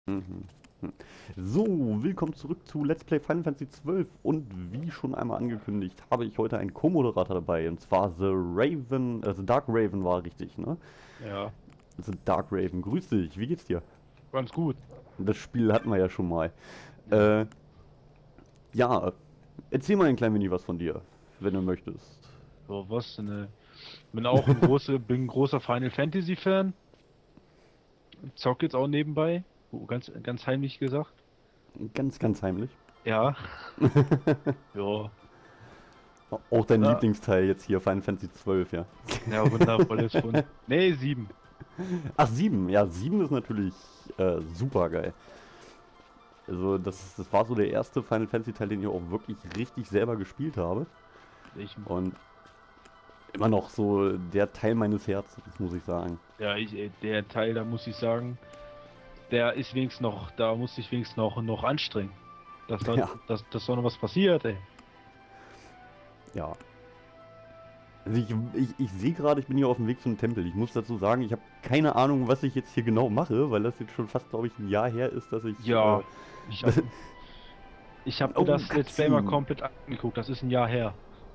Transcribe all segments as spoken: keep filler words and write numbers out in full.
Mhm. Mhm. So, willkommen zurück zu Let's Play Final Fantasy zwölf und wie schon einmal angekündigt, habe ich heute einen Co-Moderator dabei und zwar The Raven, äh, The Dark Raven war richtig, ne? Ja, The Dark Raven, grüß dich, wie geht's dir? ganz gut. Das Spiel hatten wir ja schon mal. Ja. Äh, ja, erzähl mal ein klein wenig was von dir, wenn du möchtest. So, was denn, äh, bin auch ein großer, bin ein großer Final Fantasy Fan. Zock jetzt auch nebenbei. Oh, ganz, ganz heimlich gesagt. Ganz, ganz heimlich. Ja. Ja. Auch dein Na, Lieblingsteil jetzt hier, Final Fantasy zwölf, ja. ja, wundervolles Fund. Nee, sieben. Ach, sieben, ja, sieben ist natürlich äh, super geil. Also das, das war so der erste Final Fantasy Teil, den ich auch wirklich richtig selber gespielt habe. Ich, Und immer noch so der Teil meines Herzens, muss ich sagen. ja, ich, äh, der Teil, da muss ich sagen, der ist wenigstens noch, da muss ich wenigstens noch, noch anstrengen. Dass da, Ja, dass, dass da noch was passiert, ey. ja. Also ich, ich, ich sehe gerade, ich bin hier auf dem Weg zum Tempel. Ich muss dazu sagen, ich habe keine Ahnung, was ich jetzt hier genau mache, weil das jetzt schon fast, glaube ich, ein Jahr her ist, dass ich... Ja, Äh, ich hab, ich hab mir oh, das Let's Play mal Cutscene. komplett angeguckt. Das ist ein Jahr her.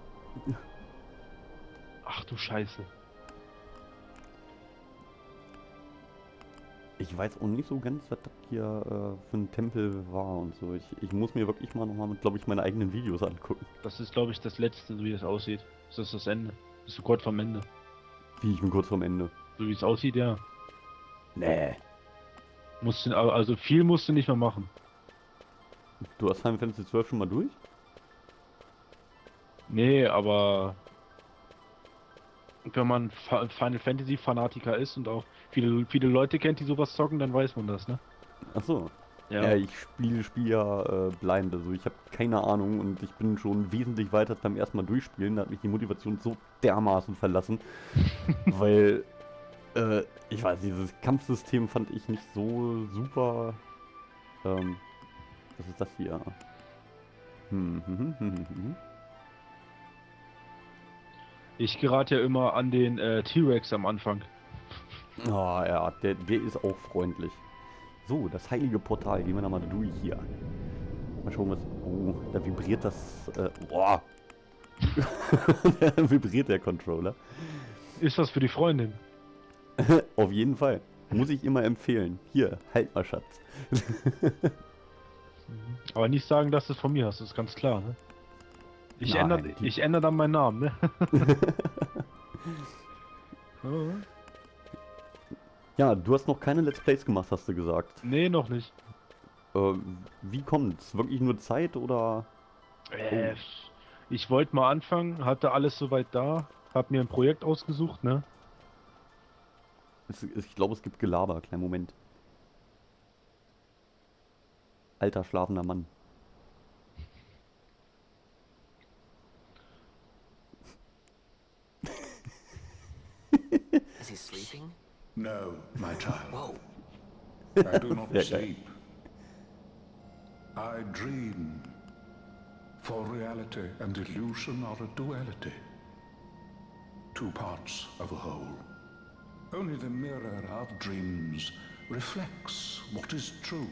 Ach du Scheiße. Ich weiß auch nicht so ganz, was das hier äh, für ein Tempel war und so. Ich, ich muss mir wirklich mal nochmal, glaube ich, meine eigenen Videos angucken. Das ist, glaube ich, das letzte, so wie das aussieht. Das ist das Ende. Das ist so kurz vorm Ende. Wie ich bin kurz vorm Ende. So wie es aussieht, ja. Nee. Musst du, also viel musst du nicht mehr machen. Du hast Final Fantasy zwölf schon mal durch? Nee, aber wenn man Fa- Final Fantasy Fanatiker ist und auch viele, viele Leute kennt, die sowas zocken, dann weiß man das, ne? Ach so. Ja, Ja. ich spiele Spiel ja äh, blind, also ich habe keine Ahnung und ich bin schon wesentlich weiter als beim ersten Mal durchspielen. Da hat mich die Motivation so dermaßen verlassen, weil äh, ich weiß, dieses Kampfsystem fand ich nicht so super. Ähm, was ist das hier? Hm, hm, hm, hm, hm, hm. Ich gerate ja immer an den äh, T-Rex am Anfang. Oh ja, der, der ist auch freundlich. So, das heilige Portal, gehen wir da mal durch hier. Mal schauen, was... Oh, da vibriert das... Äh, boah. Da vibriert der Controller. Ist das für die Freundin? Auf jeden Fall. Muss ich immer empfehlen. Hier, halt mal, Schatz. Aber nicht sagen, dass du es von mir hast, das ist ganz klar, ne? Ich Nein, ändere, die- ich ändere dann meinen Namen, ne? Ja. Ja, du hast noch keine Let's Plays gemacht, hast du gesagt. Nee, noch nicht. Äh, wie kommt's? Wirklich nur Zeit oder... Äh, ich wollte mal anfangen, hatte alles soweit da, hab mir ein Projekt ausgesucht, ne? Es, es, ich glaube, es gibt Gelaber. Kleinen Moment. Alter, schlafender Mann. Is he sleeping? No, my child. Whoa. I do not Sehr geil. sleep. I dream. For reality and illusion are a duality. Two parts of a whole. Only the mirror of dreams reflects what is true.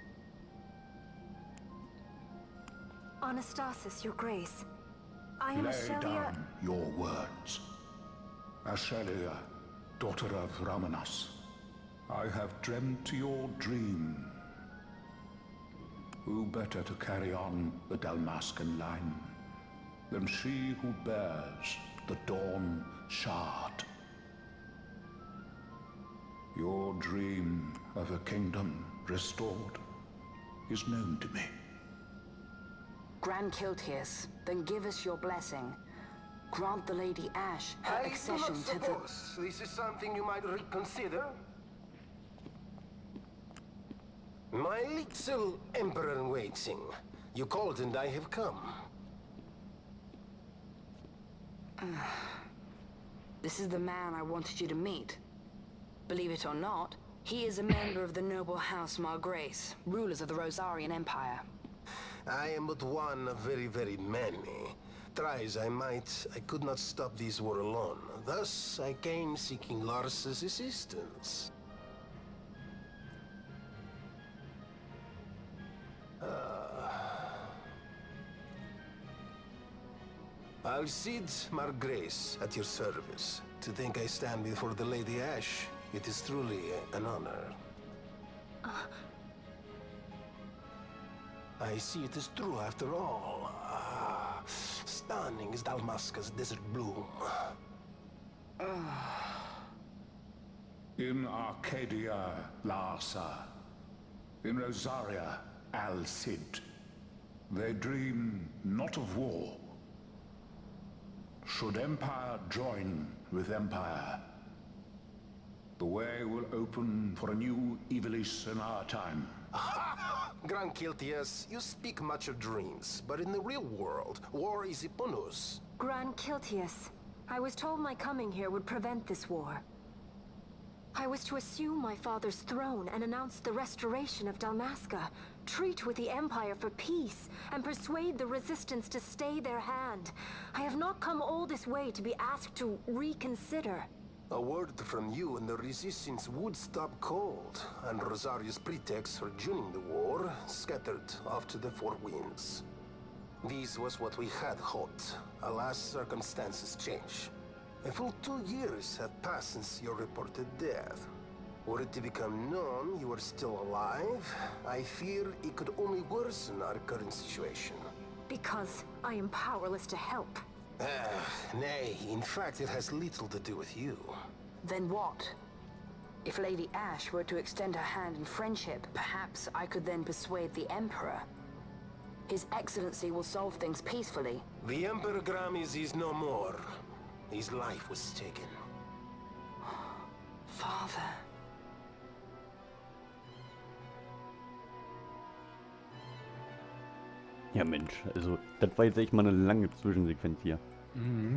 Anastasis, Your Grace. I am Lay Ashelia. down your words. Ashelia, daughter of Ramanas, I have dreamt your dream. Who better to carry on the Dalmascan line than she who bears the Dawn Shard? Your dream of a kingdom restored is known to me. Grand Kiltias, then give us your blessing. Grant the Lady Ash her I do accession not to the... suppose this is something you might reconsider. My little emperor-in-waiting. You called and I have come. This is the man I wanted you to meet. Believe it or not, he is a member of the noble house Margrace, rulers of the Rosarian Empire. I am but one of very, very many. Try as I might, I could not stop this war alone. Thus, I came seeking Lars's assistance. Alcide Margrace at your service. To think I stand before the Lady Ash, it is truly an honor. Uh. I see it is true after all. Ah, stunning is Dalmasca's desert bloom. In Arcadia, Larsa. In Rosaria, Alcide. They dream not of war. Should Empire join with Empire, the way will open for a new Ivalice in our time. Gran Kiltias, you speak much of dreams, but in the real world, war is upon us. Gran Kiltias, I was told my coming here would prevent this war. I was to assume my father's throne and announce the restoration of Dalmasca, treat with the Empire for peace, and persuade the Resistance to stay their hand. I have not come all this way to be asked to reconsider. A word from you and the Resistance would stop cold, and Rosaria's pretext for joining the war scattered off to the four winds. This was what we had hoped. Alas, circumstances change. A full two years have passed since your reported death. Were it to become known you are still alive, I fear it could only worsen our current situation. Because I am powerless to help. Ah, nay, in fact it has little to do with you. Then what? If Lady Ash were to extend her hand in friendship, perhaps I could then persuade the Emperor. His Excellency will solve things peacefully. The Emperor Gramis is no more. His life was taken. Father. Ja Mensch, also das war jetzt echt mal eine lange Zwischensequenz hier. Mhm.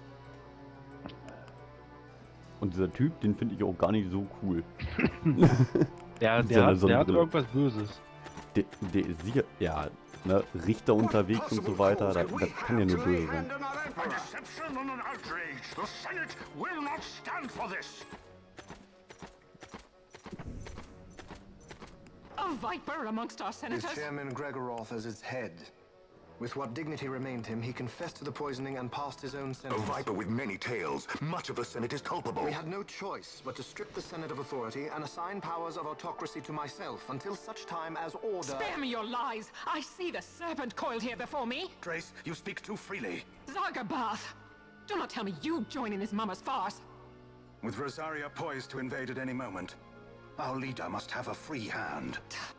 Und dieser Typ, den finde ich auch gar nicht so cool. Der, Mit der, seiner hat, der hat Sonnenbrille. irgendwas Böses. Der, der ist sicher, ja, ne, Richter unterwegs und so weiter, das, das kann ja nur böse sein. A deception and an outrage. The Senate will not stand for this. A viper amongst our senators? With Chairman Gregoroth as its head. With what dignity remained him, he confessed to the poisoning and passed his own A sentence. viper with many tails. Much of the Senate is culpable. We had no choice but to strip the Senate of authority and assign powers of autocracy to myself until such time as order... Spare me your lies! I see the serpent coiled here before me! Trace, you speak too freely. Zargabath! Do not tell me you join in this mama's farce! With Rosaria poised to invade at any moment, our leader must have a free hand.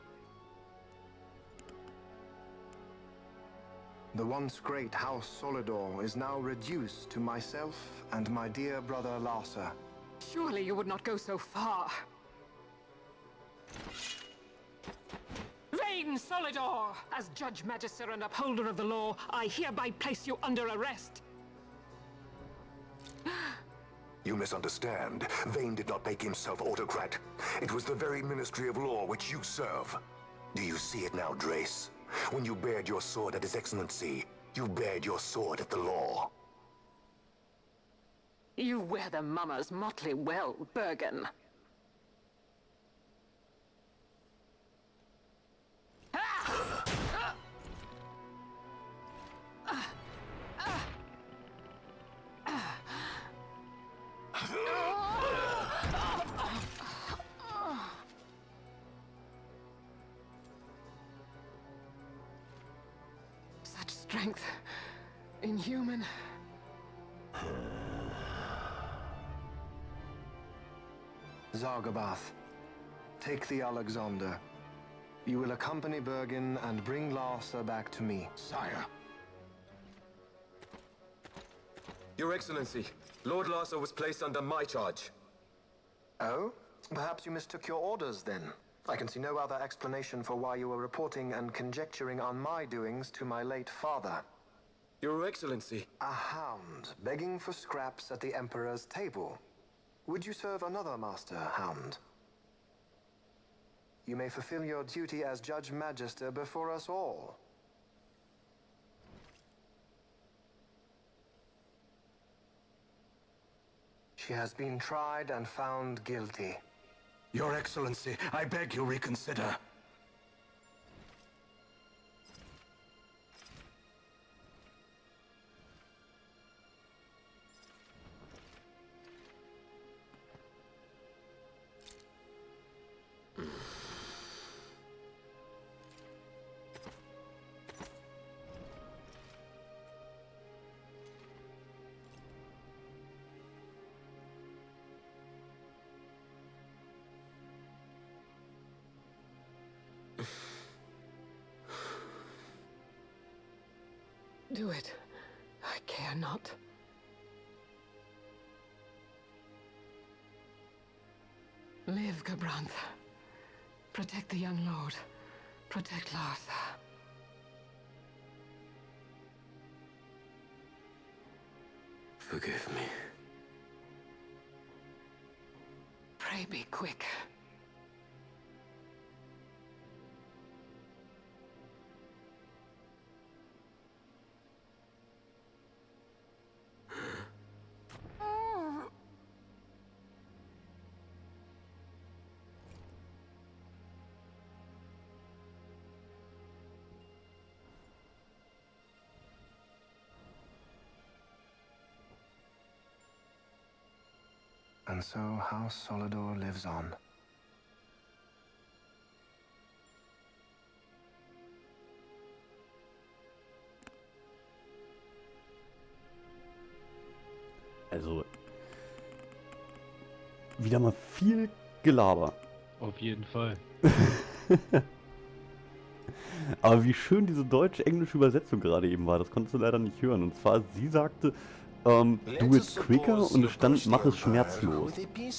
The once great House Solidor is now reduced to myself and my dear brother Larsa. Surely you would not go so far. Vain Solidor! As Judge Magister and upholder of the law, I hereby place you under arrest. You misunderstand. Vane did not make himself autocrat. It was the very Ministry of Law which you serve. Do you see it now, Drace? When you bared your sword at His Excellency, you bared your sword at the law. You wear the mama's motley well, Bergen. Such strength. Inhuman. Zargabath, take the Alexander. You will accompany Bergen and bring Larsa back to me. Sire. Your Excellency, Lord Larsa was placed under my charge. Oh? Perhaps you mistook your orders then. I can see no other explanation for why you were reporting and conjecturing on my doings to my late father. Your Excellency. A hound begging for scraps at the Emperor's table. Would you serve another master, Hound? You may fulfill your duty as Judge Magister before us all. She has been tried and found guilty. Your Excellency, I beg you reconsider. Do it. I care not. Live, Gabrantha. Protect the young lord. Protect Lartha. Forgive me. Pray be quick. And so House Solidor lives on. Also, wieder mal viel Gelaber. Auf jeden Fall. Aber wie schön diese deutsch-englische Übersetzung gerade eben war, das konntest du leider nicht hören. Und zwar, sie sagte, ähm, do it quicker und es stand, mach es schmerzlos.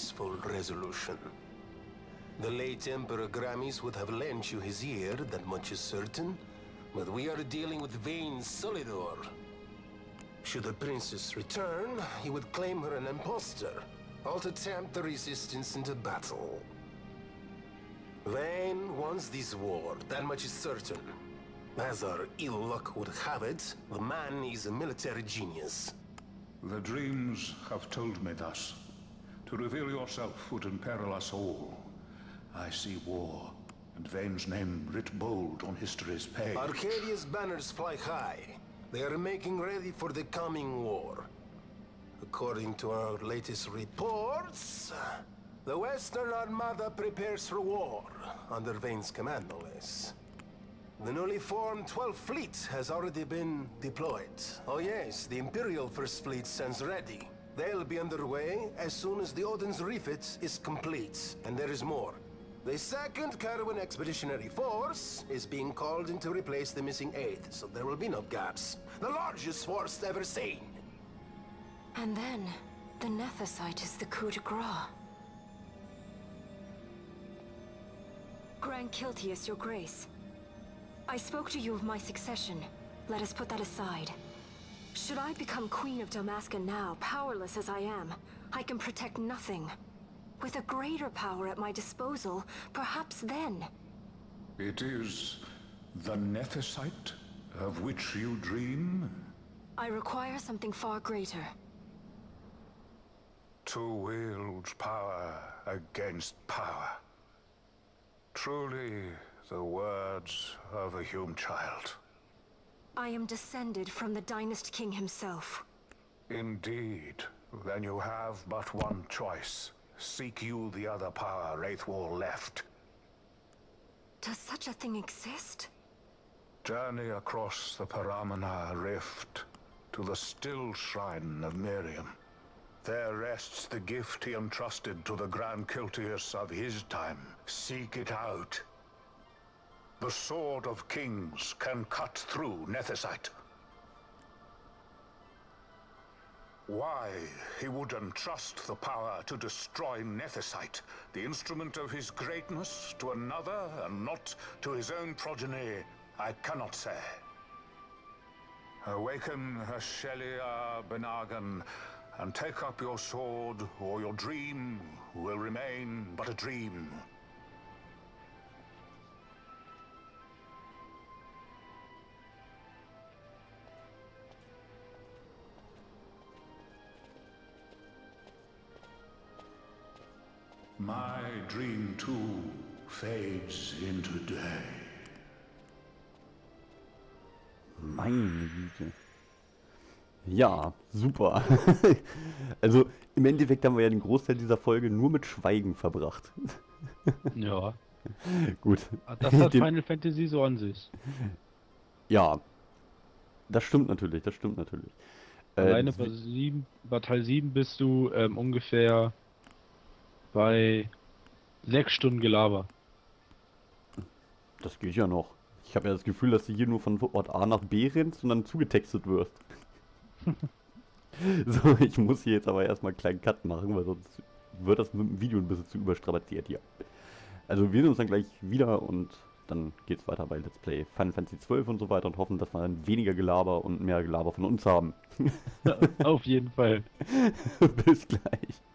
The late Emperor Gramis would have lent you his ear, that much is certain. But we are dealing with Vayne Solidor. Should the princess return, he would claim her an impostor, or to tempt the resistance into battle. Vayne wants this war, that much is certain. As our ill luck would have it, the man is a military genius. The dreams have told me thus. To reveal yourself would imperil us all. I see war, and Vayne's name writ bold on history's page. Arcadia's banners fly high. They are making ready for the coming war. According to our latest reports, the Western Armada prepares for war, under Vayne's command, no less. The newly formed twelfth Fleet has already been deployed. Oh yes, the Imperial First Fleet stands ready. They'll be underway as soon as the Odin's refit is complete. And there is more. The second Caravan Expeditionary Force is being called in to replace the missing eighth, so there will be no gaps. The largest force ever seen. And then, the Nethicite is the coup de grace. Grand Kiltius, your grace. I spoke to you of my succession. Let us put that aside. Should I become Queen of Dalmasca now, powerless as I am, I can protect nothing. With a greater power at my disposal, perhaps then. It is the Nethicite of which you dream? I require something far greater. To wield power against power. Truly, the words of a human child. I am descended from the Dynast King himself. Indeed. Then you have but one choice. Seek you the other power Wraithwall left. Does such a thing exist? Journey across the Paramana Rift to the still shrine of Miriam. There rests the gift he entrusted to the Grand Kiltius of his time. Seek it out. The Sword of Kings can cut through Nethicite. Why he would entrust the power to destroy Nethicite, the instrument of his greatness, to another and not to his own progeny, I cannot say. Awaken Ashelia Benagan and take up your sword, or your dream will remain but a dream. My dream too fades into day. Meine Güte. Ja, super. Also im Endeffekt haben wir ja den Großteil dieser Folge nur mit Schweigen verbracht. Ja. Gut. Das hat Final Fantasy so an sich. Ja. Das stimmt natürlich, das stimmt natürlich. Alleine äh, bei, sieben, bei Teil sieben bist du ähm, ungefähr bei sechs Stunden Gelaber. Das geht ja noch. Ich habe ja das Gefühl, dass du hier nur von Ort A nach B rennst und dann zugetextet wirst. So, ich muss hier jetzt aber erstmal einen kleinen Cut machen, weil sonst wird das mit dem Video ein bisschen zu überstrapaziert hier. Also wir sehen uns dann gleich wieder und dann geht's weiter bei Let's Play Final Fantasy zwölf und so weiter und hoffen, dass wir dann weniger Gelaber und mehr Gelaber von uns haben. Auf jeden Fall. Bis gleich.